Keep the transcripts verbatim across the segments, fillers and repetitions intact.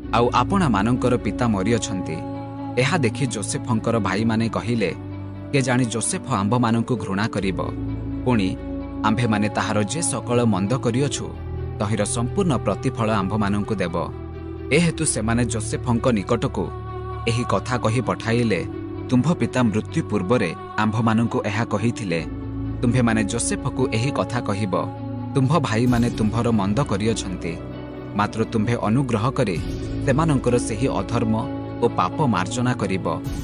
आउ आपणा मानकर पिता मरिअछन्ति। एहा देखि जोसेफंकर भाई माने कहिले, के जानी जोसेफ आंभ मानंकु घृणा करिब, पुणी आंभे माने ताहार जे सकल मंद करिअछु तहिर संपूर्ण प्रतिफल आंभ मानंकु देब। एहेतु सेमाने जोसेफंक निकटकु एही कथा कहि पठाइले, तुम्भ पिता मृत्यु पूर्वरे आंभ मानंकु एहा कहिथिले, तुम्भे माने जोसेफकु एही कथा कहिब, तुम्भ भाई माने तुम्भर मंद करिअछन्ति, मात्र तुम्भे अनुग्रह करि सेमानंकर सेही अधर्म ओ पाप मार्जना करिब।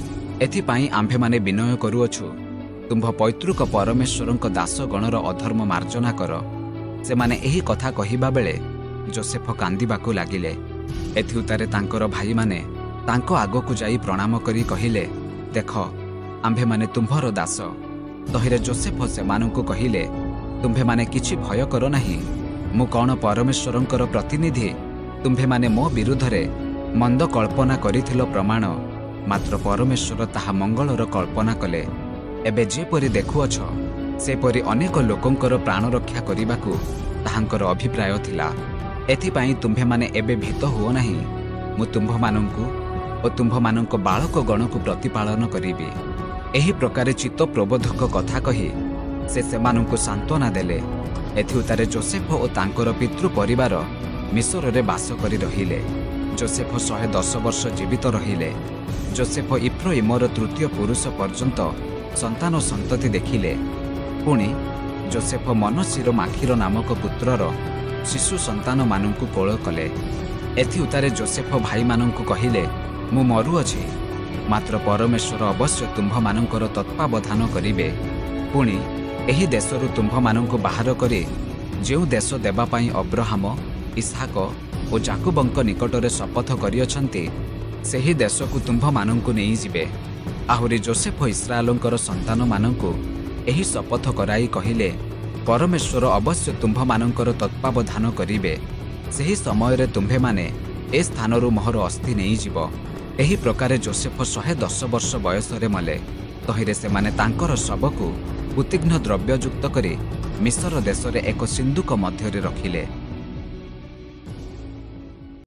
एथिपाई आंभे माने विनय करुअछु, तुम्भ पैतृक परमेश्वरंक दास गणर अधर्म मार्जना कर। सेमाने एही कथा कहिबा बेले जोसेफ कांदिबाकु लागिले। एथि उतारे तांकर भाई माने तांको आगकु जाई प्रणाम करी कहिले, देख आंभे माने तुम्भर दास। तहिरे जोसेफ सेमानंकु कहिले, तुम्भे माने किछि भय कर नाही, मु कौन परमेश्वरंकर प्रतिनिधि? तुम्भे माने मो विरुद्धरे मंद कल्पना करिथिलो प्रमाण, मात्र परमेश्वर ताहा मंगलर कल्पना कले। एबे जेपरि देखुअछ सेपरि अनेक लोकंकर प्राण रक्षा करिबाकु ताहांकर अभिप्राय थिला। एथिपाई तुम्भे माने एबे भीत हुओ नाही, मु तुम्भ मानंकु ओ तुम्भ मानंक बालक गणकु प्रतिपालन करिबि। एही प्रकारे चित्त प्रबोधक कथा कहि से सेमानंकु सांत्वना देले। एथि उतारे जोसेफ ओ तांकर पितृ परिवार मिसर रे बास करी रहिले। जोसेफ शहे दस वर्ष जीवित रहिले। जोसेफ इफ्राइमर तृतीय पुरुष पर्यंत संतान संतति देखिले। पुणी जोसेफ मनसीर माखीर नामक पुत्रर शिशु संतान मानंकु कोल कले। एथि उतारे जोसेफ भाई मानंकु कहिले, मु मरुअछि, मात्र परमेश्वर अवश्य तुम्भ मानंकर तत्वावधान करिवे। पुणी एही देशरु तुम्भ मानंकु बाहर करी जेउ देश देबा पई अब्राहम, इसहाक ओ जाकुबंक निकटरे शपथ करिअछन्ति, सेही देशकु तुम्भ मानंकु नेई जिवे। आहुरी जोसेफ इस्राएलंकर संतान मानंकु एही शपथ कराई कहिले, परमेश्वर अवश्य तुम्भ मानंकर तत्वावधान करिवे। सेही समय रे तुम्भे माने ए स्थानरु मोहर अस्थि नेई जिव। एही प्रकारे जोसेफ शहे दस वर्ष बयसरे मले। तहिरे सेमाने तांकर शबकु उतीघ्न द्रव्ययुक्त करी मिसर देशरे एक सिंधुक मध्यरे रखिले।